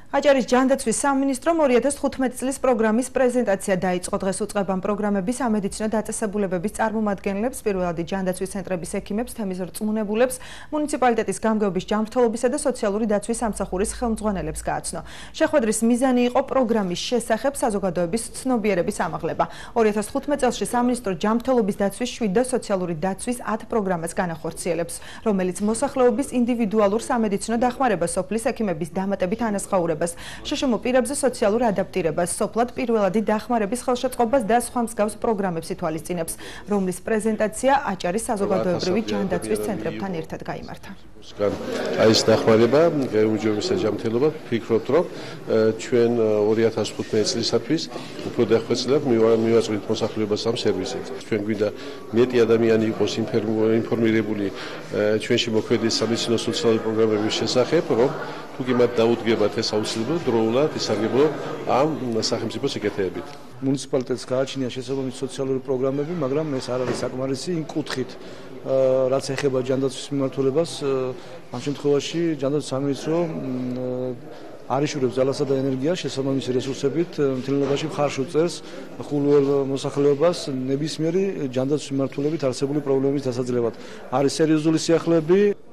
აჭარის ჯანდაცვის სამინისტრომ 2015 წლის პროგრამის პრეზენტაცია დაიწყო. დღეს უწყებამ პროგრამების სამედიცინო დაწესებულებების წარმომადგენლებს, პირველადი ჯანდაცვის ცენტრების ექიმებს, თემის რწმუნებულებს, მუნიციპალიტეტის გამგეობის ჯანმრთელობისა და სოციალური დაცვის სამსახურის ხელმძღვანელებს გააცნო. შეხვედრის მიზანი იყო პროგრამის შესახებ საზოგადოების ცნობიერების ამაღლება. 2015 წელს სამინისტრო ჯანმრთელობის დაცვის 7 და სოციალური დაცვის 10 პროგრამას განახორციელებს, რომელიც მოსახლეობის ინდივიდუალურ სამედიცინო დახმარებას, სოფლის ექიმების დამატებით ანაზღაურებას, შეშმო პირებზე სოციალურ ადაპტირებას, სოფლად პირველადი დახმარების ხელშეწყობას და სხვა მსგავს პროგრამებს ითვალისწინებს, რომლის პრეზენტაცია აჭარის საზოგადოებრივი ჯანდაცვის ცენტრებთან ერთად გაიმართა. აი ეს დახმარება გეუჯობისა ჯანმრთელობა ვფიქრობთ, რომ ჩვენ 2015 წლისათვის უფრო დახვეწილებ მივაწყდით მოსახლეობას ამ სერვისით. ჩვენ გვინდა მეტი ადამიანი იყოს ინფორმირებული ჩვენში მოქმედი სამედიცინო სოციალური პროგრამების შესახებ, რომ თუ კი მათ დაუდგებათ ეს აუცილებლად დროულად ისარგებლო ამ სახელმწიფო სეკრეტარებით. მუნიციპალიტეტს გააჩნია შესაბამისი სოციალური პროგრამები, მაგრამ ეს არ არის საკმარისი იმ კუთხით, რაც ეხება ჯანდაცვის მიმართულებას. ამ შემთხვევაში ჯანდაცვის სამინისტრო არიშურებს ძალასა და ენერგიას შესაბამისი რესურსებით მთლიანობაში მხარს უწევს ხულუელ მოსახლეობას ნებისმიერი ჯანდაცვის მიმართულებით არსებული პრობლემის დასაძლევად. არის სერიოზული სიახლეები.